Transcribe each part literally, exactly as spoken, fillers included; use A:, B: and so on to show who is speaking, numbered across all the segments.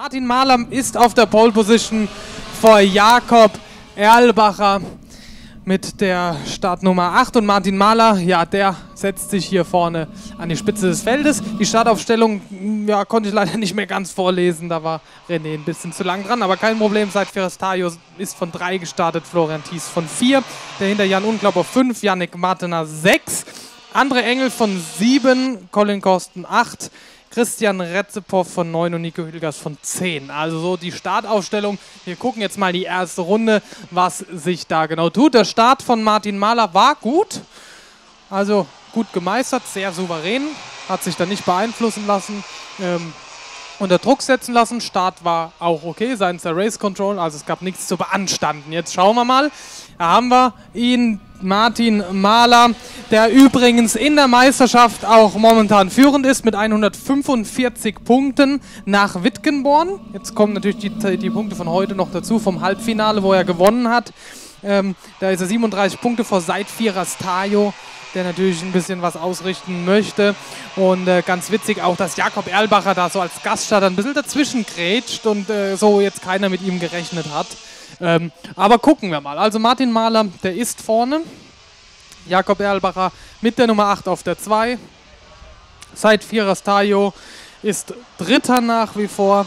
A: Martin Mahler ist auf der Pole Position vor Jakob Erlbacher mit der Startnummer acht und Martin Mahler, ja, der setzt sich hier vorne an die Spitze des Feldes. Die Startaufstellung, ja, konnte ich leider nicht mehr ganz vorlesen, da war René ein bisschen zu lang dran, aber kein Problem, Seid Firastayo ist von drei gestartet, Florian Thies von vier, dahinter Jan Unglaub auf fünf, Yannick Martener sechs, André Engel von sieben, Colin Korsten acht, Christian Retzepow von neun und Nico Hülgers von zehn. Also so die Startaufstellung. Wir gucken jetzt mal die erste Runde, was sich da genau tut. Der Start von Martin Mahler war gut. Also gut gemeistert, sehr souverän. Hat sich da nicht beeinflussen lassen. Ähm, unter Druck setzen lassen. Start war auch okay seitens der Race Control. Also es gab nichts zu beanstanden. Jetzt schauen wir mal. Da haben wir ihn, Martin Mahler, der übrigens in der Meisterschaft auch momentan führend ist mit hundertfünfundvierzig Punkten nach Wittenborn. Jetzt kommen natürlich die, die Punkte von heute noch dazu, vom Halbfinale, wo er gewonnen hat. Ähm, da ist er siebenunddreißig Punkte vor Seid Firastayo, der natürlich ein bisschen was ausrichten möchte. Und äh, ganz witzig auch, dass Jakob Erlbacher da so als Gaststarter ein bisschen dazwischen grätscht und äh, so jetzt keiner mit ihm gerechnet hat. Ähm, aber gucken wir mal. Also Martin Mahler, der ist vorne. Jakob Erlbacher mit der Nummer acht auf der zwei. Seid Firastayo ist Dritter nach wie vor.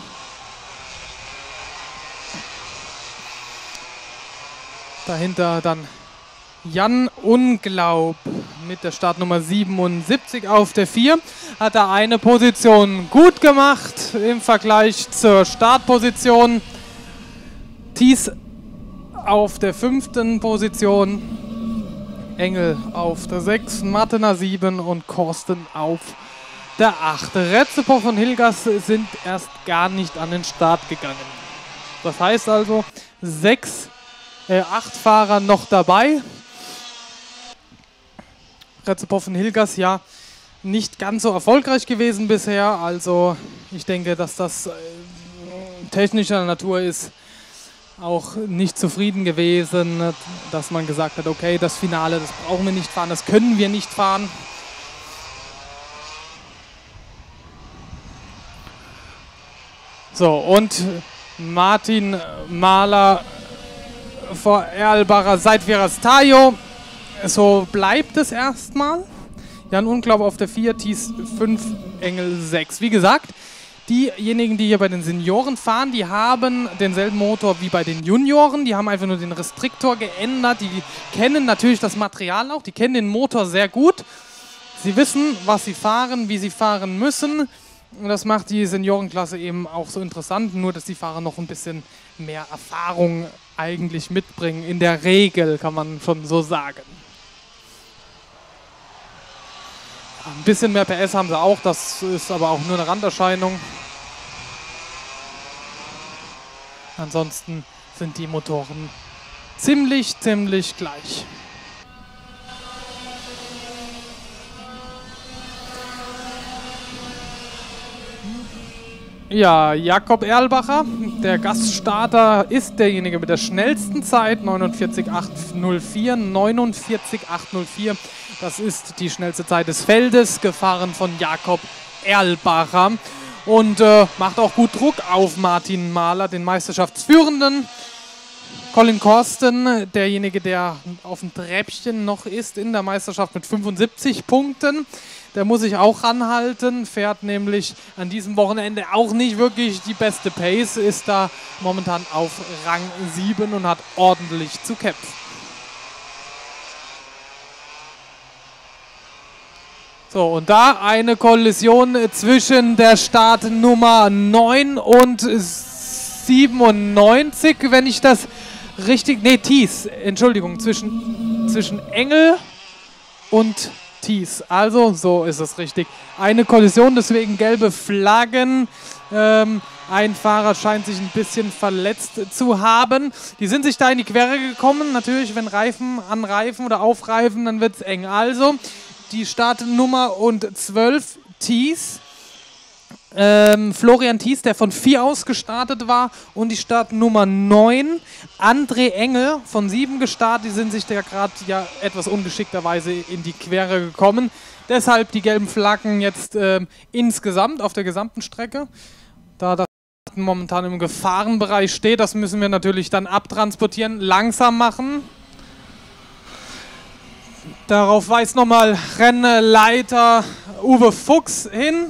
A: Dahinter dann Jan Unglaub mit der Startnummer siebenundsiebzig auf der vier. Hat er eine Position gut gemacht im Vergleich zur Startposition. Thies auf der fünften Position, Engel auf der sechs, Martener sieben und Korsten auf der acht. Retzepow und Hülgers sind erst gar nicht an den Start gegangen. Das heißt also, sechs, äh, acht Fahrer noch dabei. Retzepow und Hülgers ja nicht ganz so erfolgreich gewesen bisher. Also ich denke, dass das äh, technischer Natur ist. Auch nicht zufrieden gewesen, dass man gesagt hat, okay, das Finale, das brauchen wir nicht fahren, das können wir nicht fahren. So, und Martin Mahler vor Erlbacher, Seid Firastayo. So bleibt es erstmal. Jan Unglaub auf der vier, Thies fünf, Engel sechs. Wie gesagt, diejenigen, die hier bei den Senioren fahren, die haben denselben Motor wie bei den Junioren. Die haben einfach nur den Restriktor geändert. Die kennen natürlich das Material auch. Die kennen den Motor sehr gut. Sie wissen, was sie fahren, wie sie fahren müssen. Und das macht die Seniorenklasse eben auch so interessant. Nur, dass die Fahrer noch ein bisschen mehr Erfahrung eigentlich mitbringen. In der Regel kann man schon so sagen. Ein bisschen mehr P S haben sie auch, das ist aber auch nur eine Randerscheinung. Ansonsten sind die Motoren ziemlich, ziemlich gleich. Ja, Jakob Erlbacher, der Gaststarter, ist derjenige mit der schnellsten Zeit, neunundvierzig Komma achthundertvier, neunundvierzig Komma achthundertvier. Das ist die schnellste Zeit des Feldes, gefahren von Jakob Erlbacher. Und äh, macht auch gut Druck auf Martin Mahler, den Meisterschaftsführenden. Colin Korsten, derjenige, der auf dem Treppchen noch ist in der Meisterschaft mit fünfundsiebzig Punkten. Der muss sich auch ranhalten, fährt nämlich an diesem Wochenende auch nicht wirklich die beste Pace, ist da momentan auf Rang sieben und hat ordentlich zu kämpfen. So, und da eine Kollision zwischen der Startnummer neun und siebenundneunzig, wenn ich das richtig... Ne, Thies, Entschuldigung, zwischen, zwischen Engel und Thies. Also, so ist es richtig. Eine Kollision, deswegen gelbe Flaggen. Ähm, ein Fahrer scheint sich ein bisschen verletzt zu haben. Die sind sich da in die Quere gekommen. Natürlich, wenn Reifen anreifen oder aufreifen, dann wird es eng. Also, die Startnummer und zwölf, Thies. Ähm, Florian Thies, der von vier aus gestartet war, und die Startnummer neun, André Engel von sieben gestartet. Die sind sich da gerade ja etwas ungeschickterweise in die Quere gekommen. Deshalb die gelben Flaggen jetzt ähm, insgesamt auf der gesamten Strecke. Da das momentan im Gefahrenbereich steht. Das müssen wir natürlich dann abtransportieren, langsam machen. Darauf weist nochmal Rennleiter Uwe Fuchs hin.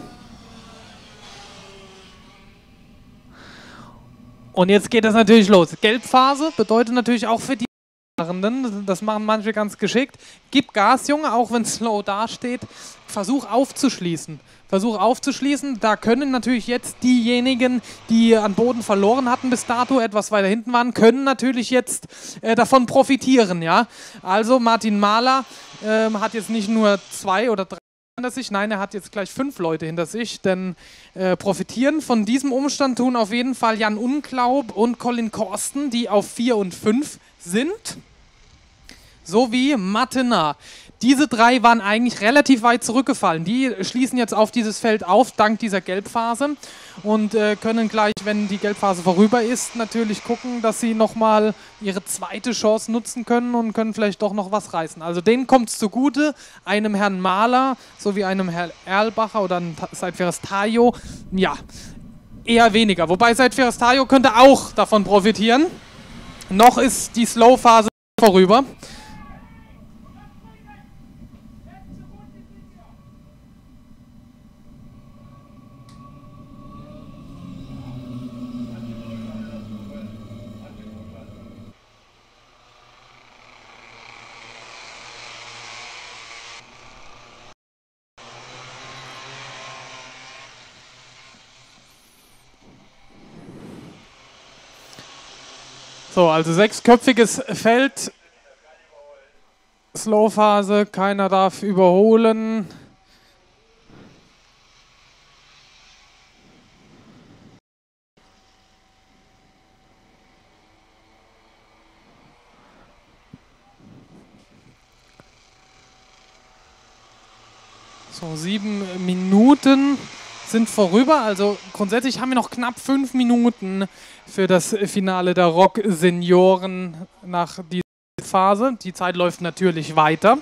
A: Und jetzt geht das natürlich los. Gelbphase bedeutet natürlich auch für die Fahrenden, das machen manche ganz geschickt. Gib Gas, Junge, auch wenn es slow dasteht. Versuch aufzuschließen. Versuch aufzuschließen. Da können natürlich jetzt diejenigen, die an Boden verloren hatten bis dato, etwas weiter hinten waren, können natürlich jetzt äh, davon profitieren. Ja? Also Martin Mahler äh, hat jetzt nicht nur zwei oder drei hinter sich, nein, er hat jetzt gleich fünf Leute hinter sich, denn äh, profitieren von diesem Umstand tun auf jeden Fall Jan Unglaub und Colin Korsten, die auf vier und fünf sind, sowie Matena. Diese drei waren eigentlich relativ weit zurückgefallen. Die schließen jetzt auf dieses Feld auf, dank dieser Gelbphase und äh, können gleich, wenn die Gelbphase vorüber ist, natürlich gucken, dass sie nochmal ihre zweite Chance nutzen können und können vielleicht doch noch was reißen. Also denen kommt es zugute, einem Herrn Mahler sowie einem Herrn Erlbacher oder einem Seidferes Tajo, ja, eher weniger. Wobei Seidferes Tajo könnte auch davon profitieren. Noch ist die Slow-Phase vorüber. So, also sechsköpfiges Feld, Slowphase, keiner darf überholen. So, sieben Minuten sind vorüber, also grundsätzlich haben wir noch knapp fünf Minuten für das Finale der Rock-Senioren nach dieser Phase. Die Zeit läuft natürlich weiter.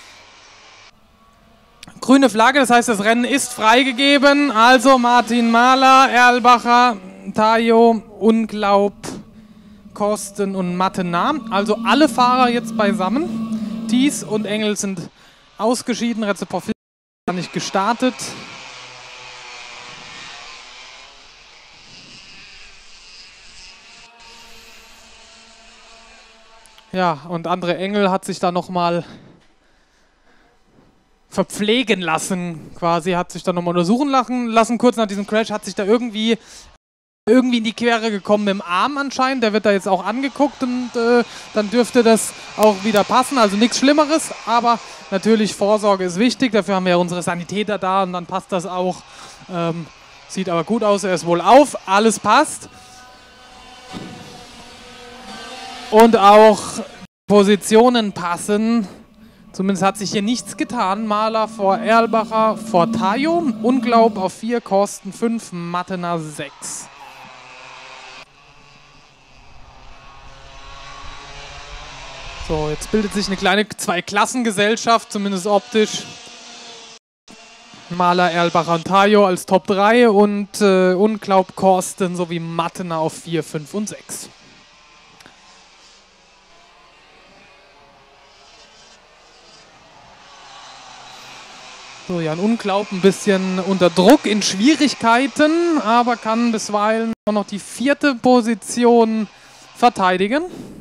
A: Grüne Flagge, das heißt, das Rennen ist freigegeben. Also Martin Mahler, Erlbacher, Tajo, Unglaub, Korsten und Matena. Also alle Fahrer jetzt beisammen. Thies und Engel sind ausgeschieden, Rezeprofil gar nicht gestartet. Ja, und André Engel hat sich da nochmal verpflegen lassen, quasi, hat sich da nochmal untersuchen lassen, lassen, kurz nach diesem Crash, hat sich da irgendwie, irgendwie in die Quere gekommen mit dem Arm anscheinend, der wird da jetzt auch angeguckt und äh, dann dürfte das auch wieder passen, also nichts Schlimmeres, aber natürlich Vorsorge ist wichtig, dafür haben wir ja unsere Sanitäter da und dann passt das auch, ähm, sieht aber gut aus, er ist wohl auf, alles passt. Und auch Positionen passen. Zumindest hat sich hier nichts getan. Mahler vor Erlbacher, vor Tajo. Unglaub auf vier, Korsten fünf, Matena sechs. So, jetzt bildet sich eine kleine Zweiklassengesellschaft, zumindest optisch. Mahler, Erlbacher und Tajo als Top drei und äh, Unglaub, Korsten sowie Matena auf vier, fünf und sechs. So, Jan Unglaub ein bisschen unter Druck, in Schwierigkeiten, aber kann bisweilen auch noch die vierte Position verteidigen.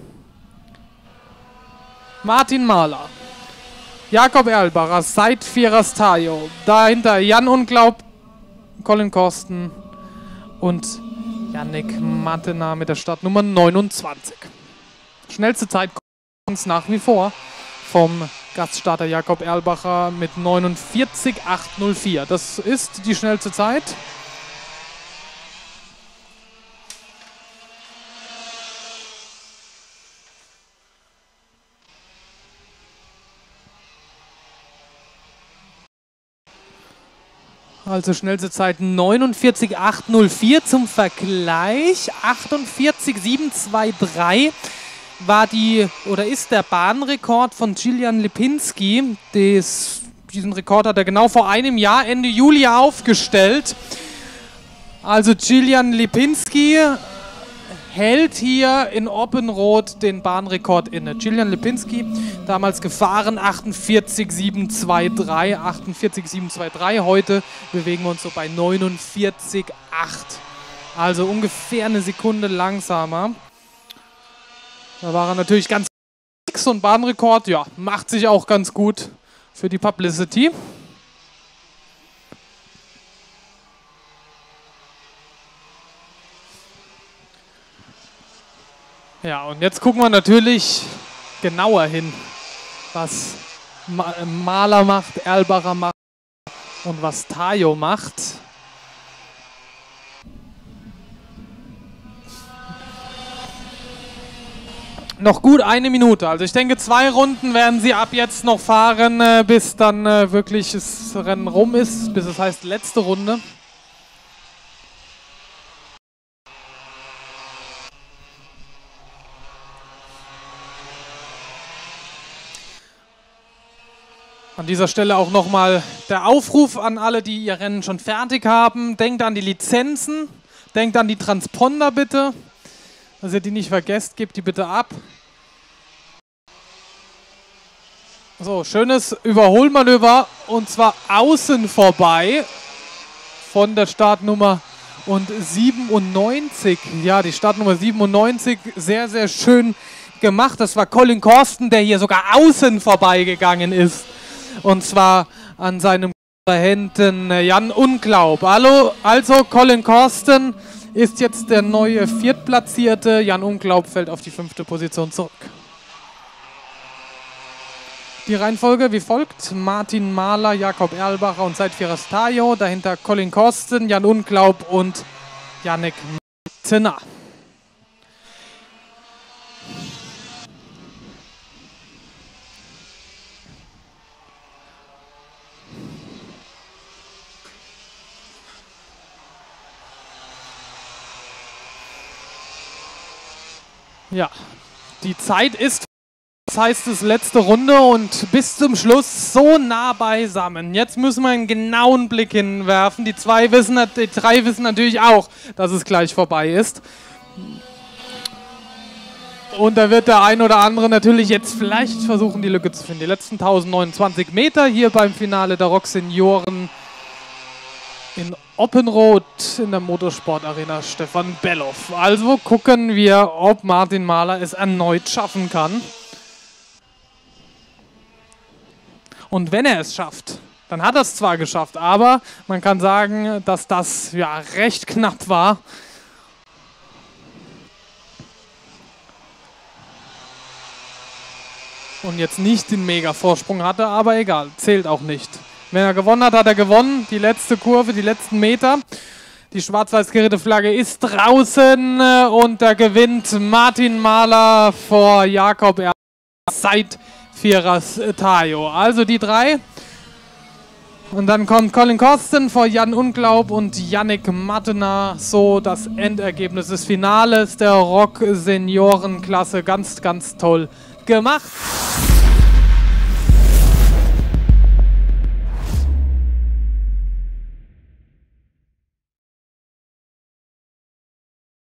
A: Martin Mahler, Jakob Erlbacher, Seidferes Tajo, dahinter Jan Unglaub, Colin Korsten und Yannick Matena mit der Startnummer neunundzwanzig. Schnellste Zeit kommt nach wie vor vom Gaststarter Jakob Erlbacher mit neunundvierzig Komma acht null vier. Das ist die schnellste Zeit. Also schnellste Zeit neunundvierzig Komma acht null vier zum Vergleich. achtundvierzig Komma sieben zwei drei war die oder ist der Bahnrekord von Gillian Lipinski. Des, diesen Rekord hat er genau vor einem Jahr, Ende Juli, aufgestellt. Also Julian Lipinski hält hier in Oppenroth den Bahnrekord inne. Julian Lipinski, damals gefahren, achtundvierzig sieben zwei drei, achtundvierzig sieben zwei drei. Heute bewegen wir uns so bei neunundvierzig acht. Also ungefähr eine Sekunde langsamer. Da war er natürlich ganz fix und Bahnrekord, ja, macht sich auch ganz gut für die Publicity. Ja, und jetzt gucken wir natürlich genauer hin, was Mahler macht, Erlbacher macht und was Tayo macht. Noch gut eine Minute, also ich denke zwei Runden werden sie ab jetzt noch fahren, äh, bis dann äh, wirklich das Rennen rum ist, bis es heißt letzte Runde. An dieser Stelle auch nochmal der Aufruf an alle, die ihr Rennen schon fertig haben. Denkt an die Lizenzen, denkt an die Transponder bitte, dass ihr die nicht vergesst, gebt die bitte ab. So, schönes Überholmanöver und zwar außen vorbei von der Startnummer und siebenundneunzig. Ja, die Startnummer siebenundneunzig, sehr, sehr schön gemacht. Das war Colin Corsten, der hier sogar außen vorbeigegangen ist. Und zwar an seinem Kontrahenten Jan Unglaub. Also, also Colin Corsten ist jetzt der neue Viertplatzierte. Jan Unglaub fällt auf die fünfte Position zurück. Die Reihenfolge wie folgt: Martin Mahler, Jakob Erlbacher und Seidfierers Tayo. Dahinter Colin Corsten, Jan Unglaub und Yannick Martiner. Ja, die Zeit ist, das heißt es, letzte Runde und bis zum Schluss so nah beisammen. Jetzt müssen wir einen genauen Blick hinwerfen. Die zwei wissen, die drei wissen natürlich auch, dass es gleich vorbei ist. Und da wird der ein oder andere natürlich jetzt vielleicht versuchen, die Lücke zu finden. Die letzten tausendneunundzwanzig Meter hier beim Finale der Rock Senioren in Oppenroth in der Motorsportarena Stefan Bellof. Also gucken wir, ob Martin Mahler es erneut schaffen kann. Und wenn er es schafft, dann hat er es zwar geschafft, aber man kann sagen, dass das ja recht knapp war. Und jetzt nicht den Mega-Vorsprung hatte, aber egal, zählt auch nicht. Wenn er gewonnen hat, hat er gewonnen. Die letzte Kurve, die letzten Meter. Die schwarz-weiß gerierte Flagge ist draußen und da gewinnt Martin Mahler vor Jakob Erlbacher, Seidfierers Tayo. Also die drei. Und dann kommt Colin Corsten vor Jan Unglaub und Yannick Martiner. So das Endergebnis des Finales der Rock Seniorenklasse. Ganz, ganz toll gemacht.